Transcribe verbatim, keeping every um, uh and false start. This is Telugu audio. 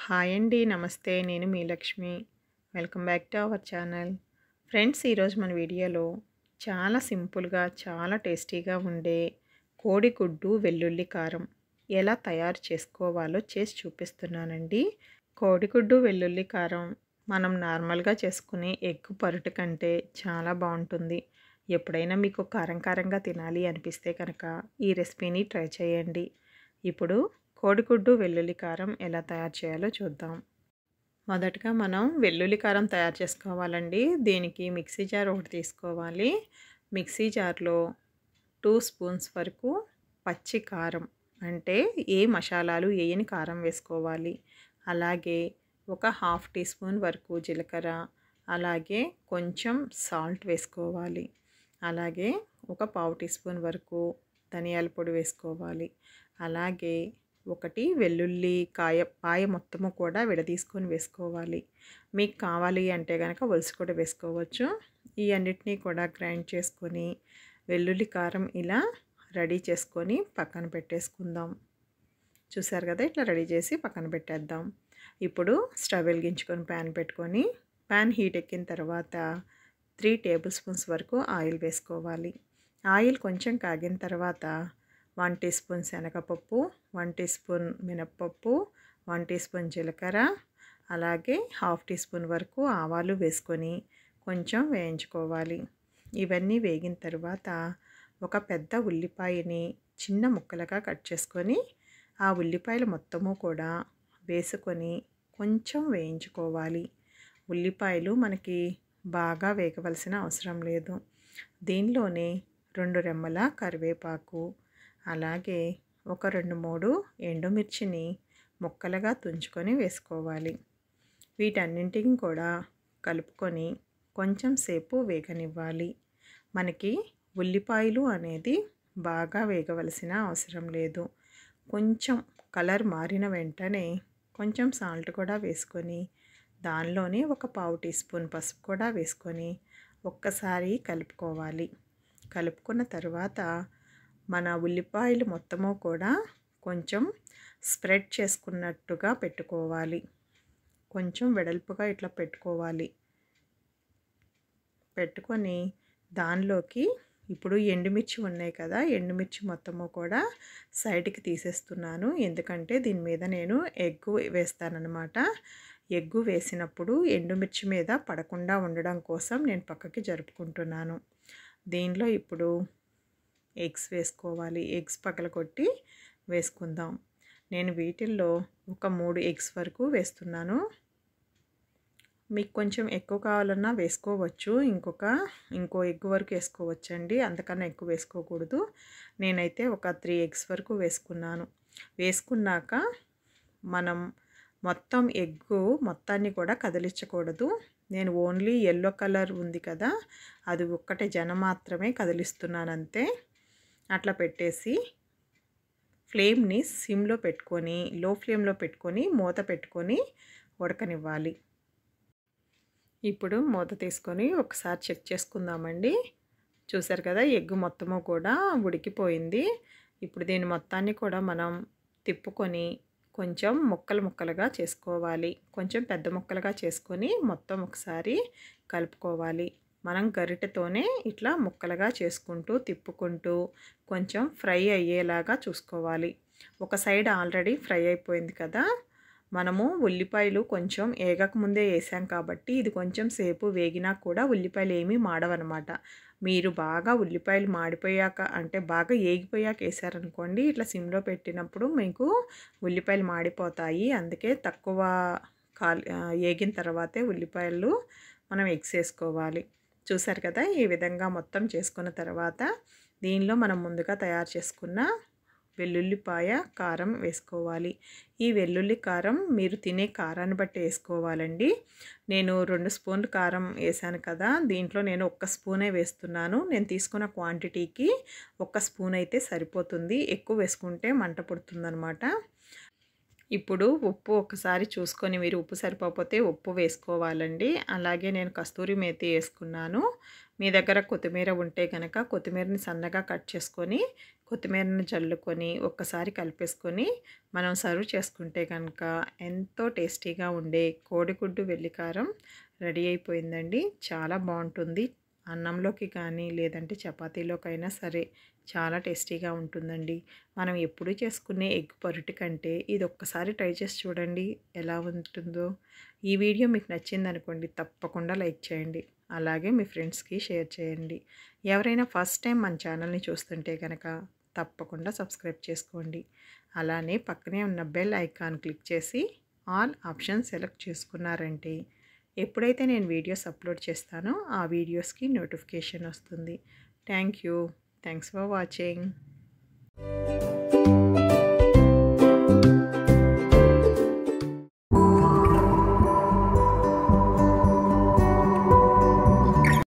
హాయ్ అండి. నమస్తే. నేను మీ Lakshmi. Welcome back to our channel. Friends, ఈరోజు మన వీడియోలో చాలా సింపుల్గా, చాలా టేస్టీగా ఉండే కోడిగుడ్డు వెల్లుల్లి కారం ఎలా తయారు చేసుకోవాలో చేసి చూపిస్తున్నానండి. కోడిగుడ్డు వెల్లుల్లి కారం మనం నార్మల్గా చేసుకునే ఎగ్ పరుటు కంటే చాలా బాగుంటుంది. ఎప్పుడైనా మీకు కారం కారంగా తినాలి అనిపిస్తే కనుక ఈ రెసిపీని ట్రై చేయండి. ఇప్పుడు కోడిగుడ్డు వెల్లుల్లి కారం ఎలా తయారు చేయాలో చూద్దాం. మొదటగా మనం వెల్లుల్లి కారం తయారు చేసుకోవాలండి. దీనికి మిక్సీ జార్ ఒకటి తీసుకోవాలి. మిక్సీ జార్లో టూ స్పూన్స్ వరకు పచ్చి కారం, అంటే ఏ మసాలాలు వేయని కారం వేసుకోవాలి. అలాగే ఒక హాఫ్ టీ స్పూన్ వరకు జీలకర్ర, అలాగే కొంచెం సాల్ట్ వేసుకోవాలి. అలాగే ఒక పావు టీ స్పూన్ వరకు ధనియాల పొడి వేసుకోవాలి. అలాగే ఒకటి వెల్లుల్లి కాయ పాయ మొత్తము కూడా విడదీసుకొని వేసుకోవాలి. మీకు కావాలి అంటే కనుక ఒలిసి కూడా వేసుకోవచ్చు. ఈ అన్నిటినీ కూడా గ్రైండ్ చేసుకొని వెల్లుల్లి కారం ఇలా రెడీ చేసుకొని పక్కన పెట్టేసుకుందాం. చూసారు కదా, ఇట్లా రెడీ చేసి పక్కన పెట్టేద్దాం. ఇప్పుడు స్టవ్ వెలిగించుకొని ప్యాన్ పెట్టుకొని ప్యాన్ హీట్ ఎక్కిన తర్వాత త్రీ టేబుల్ స్పూన్స్ వరకు ఆయిల్ వేసుకోవాలి. ఆయిల్ కొంచెం కాగిన తర్వాత వన్ టీ స్పూన్ శనగపప్పు, వన్ టీ స్పూన్ మినప్పప్పు, వన్ టీ స్పూన్ జీలకర్ర, అలాగే హాఫ్ టీ స్పూన్ వరకు ఆవాలు వేసుకొని కొంచెం వేయించుకోవాలి. ఇవన్నీ వేగిన తర్వాత ఒక పెద్ద ఉల్లిపాయని చిన్న ముక్కలుగా కట్ చేసుకొని ఆ ఉల్లిపాయలు మొత్తము కూడా వేసుకొని కొంచెం వేయించుకోవాలి. ఉల్లిపాయలు మనకి బాగా వేగవలసిన అవసరం లేదు. దీనిలోనే రెండు రెమ్మల కరివేపాకు, అలాగే ఒక రెండు మూడు ఎండుమిర్చిని ముక్కలుగా తుంచుకొని వేసుకోవాలి. వీటన్నింటిని కూడా కలుపుకొని కొంచెం సేపు వేగనివ్వాలి. మనకి ఉల్లిపాయలు అనేది బాగా వేగవలసిన అవసరం లేదు. కొంచెం కలర్ మారిన వెంటనే కొంచెం సాల్ట్ కూడా వేసుకొని దానిలోనే ఒక పావు టీ స్పూన్ పసుపు కూడా వేసుకొని ఒక్కసారి కలుపుకోవాలి. కలుపుకున్న తర్వాత మన ఉల్లిపాయలు మొత్తము కూడా కొంచెం స్ప్రెడ్ చేసుకున్నట్టుగా పెట్టుకోవాలి. కొంచెం వెడల్పుగా ఇట్లా పెట్టుకోవాలి. పెట్టుకొని దానిలోకి ఇప్పుడు ఎండుమిర్చి ఉన్నాయి కదా, ఎండుమిర్చి మొత్తము కూడా సైడ్కి తీసేస్తున్నాను. ఎందుకంటే దీని మీద నేను ఎగ్గు వేస్తానన్నమాట. ఎగ్గు వేసినప్పుడు ఎండుమిర్చి మీద పడకుండా ఉండడం కోసం నేను పక్కకి జరుపుకుంటున్నాను. దీనిలో ఇప్పుడు ఎగ్స్ వేసుకోవాలి. ఎగ్స్ పగలగొట్టి వేసుకుందాం. నేను వీటిల్లో ఒక మూడు ఎగ్స్ వరకు వేస్తున్నాను. మీకు కొంచెం ఎక్కువ కావాలన్నా వేసుకోవచ్చు. ఇంకొక ఇంకో ఎగ్ వరకు వేసుకోవచ్చండి. అంతకన్నా ఎక్కువ వేసుకోకూడదు. నేనైతే ఒక త్రీ ఎగ్స్ వరకు వేసుకున్నాను. వేసుకున్నాక మనం మొత్తం ఎగ్గు మొత్తాన్ని కూడా కదిలించకూడదు. నేను ఓన్లీ ఎల్లో కలర్ ఉంది కదా, అది ఒక్కటే జన మాత్రమే కదిలిస్తున్నాను అంతే. అట్లా పెట్టేసి ఫ్లేమ్ని సిమ్లో పెట్టుకొని లో ఫ్లేమ్లో పెట్టుకొని మూత పెట్టుకొని ఉడకనివ్వాలి. ఇప్పుడు మూత తీసుకొని ఒకసారి చెక్ చేసుకుందామండి. చూసారు కదా, ఎగ్ మొత్తము కూడా ఉడికిపోయింది. ఇప్పుడు దీని మొత్తాన్ని కూడా మనం తిప్పుకొని కొంచెం ముక్కలు ముక్కలుగా చేసుకోవాలి. కొంచెం పెద్ద ముక్కలుగా చేసుకొని మొత్తం ఒకసారి కలుపుకోవాలి. మనం గరిటెతోనే ఇట్లా ముక్కలుగా చేసుకుంటూ తిప్పుకుంటూ కొంచెం ఫ్రై అయ్యేలాగా చూసుకోవాలి. ఒక సైడ్ ఆల్రెడీ ఫ్రై అయిపోయింది కదా, మనము ఉల్లిపాయలు కొంచెం ఏగక ముందే వేసాం కాబట్టి ఇది కొంచెం సేపు వేగినా కూడా ఉల్లిపాయలు ఏమీ మాడవన్నమాట. మీరు బాగా ఉల్లిపాయలు మాడిపోయాక, అంటే బాగా ఏగిపోయాక వేసారనుకోండి, ఇట్లా సిమ్లో పెట్టినప్పుడు మీకు ఉల్లిపాయలు మాడిపోతాయి. అందుకే తక్కువ కాల్ ఏగిన తర్వాతే ఉల్లిపాయలు మనం ఎగ్స్ వేసుకోవాలి. చూసారు కదా, ఈ విధంగా మొత్తం చేసుకున్న తర్వాత దీనిలో మనం ముందుగా తయారు చేసుకున్న వెల్లుల్లిపాయ కారం వేసుకోవాలి. ఈ వెల్లుల్లి కారం మీరు తినే కారాన్ని బట్టి వేసుకోవాలండి. నేను రెండు స్పూన్లు కారం వేసాను కదా, దీంట్లో నేను ఒక్క స్పూనే వేస్తున్నాను. నేను తీసుకున్న క్వాంటిటీకి ఒక్క స్పూన్ అయితే సరిపోతుంది. ఎక్కువ వేసుకుంటే మంట పుడుతుందన్నమాట. ఇప్పుడు ఉప్పు ఒకసారి చూసుకొని మీరు ఉప్పు సరిపోతే ఉప్పు వేసుకోవాలండి. అలాగే నేను కస్తూరి మేతి వేసుకున్నాను. మీ దగ్గర కొత్తిమీర ఉంటే కనుక కొత్తిమీరని సన్నగా కట్ చేసుకొని కొత్తిమీరని జల్లుకొని ఒక్కసారి కలిపేసుకొని మనం సర్వ్ చేసుకుంటే కనుక ఎంతో టేస్టీగా ఉండే కోడిగుడ్డు వెల్లికారం రెడీ అయిపోయిందండి. చాలా బాగుంటుంది. అన్నంలోకి కానీ లేదంటే చపాతీలోకైనా సరే చాలా టేస్టీగా ఉంటుందండి. మనం ఎప్పుడూ చేసుకునే ఎగ్ పొరటు కంటే ఇది ఒక్కసారి ట్రై చేసి చూడండి ఎలా ఉంటుందో. ఈ వీడియో మీకు నచ్చిందనుకోండి తప్పకుండా లైక్ చేయండి. అలాగే మీ ఫ్రెండ్స్కి షేర్ చేయండి. ఎవరైనా ఫస్ట్ టైం మన ఛానల్ని చూస్తుంటే కనుక తప్పకుండా సబ్స్క్రైబ్ చేసుకోండి. అలానే పక్కనే ఉన్న బెల్ ఐకాన్ క్లిక్ చేసి ఆల్ ఆప్షన్ సెలెక్ట్ చేసుకున్నారంటే ఎప్పుడైతే నేను వీడియోస్ అప్లోడ్ చేస్తానో ఆ వీడియోస్కి నోటిఫికేషన్ వస్తుంది. Thank you. Thanks for watching.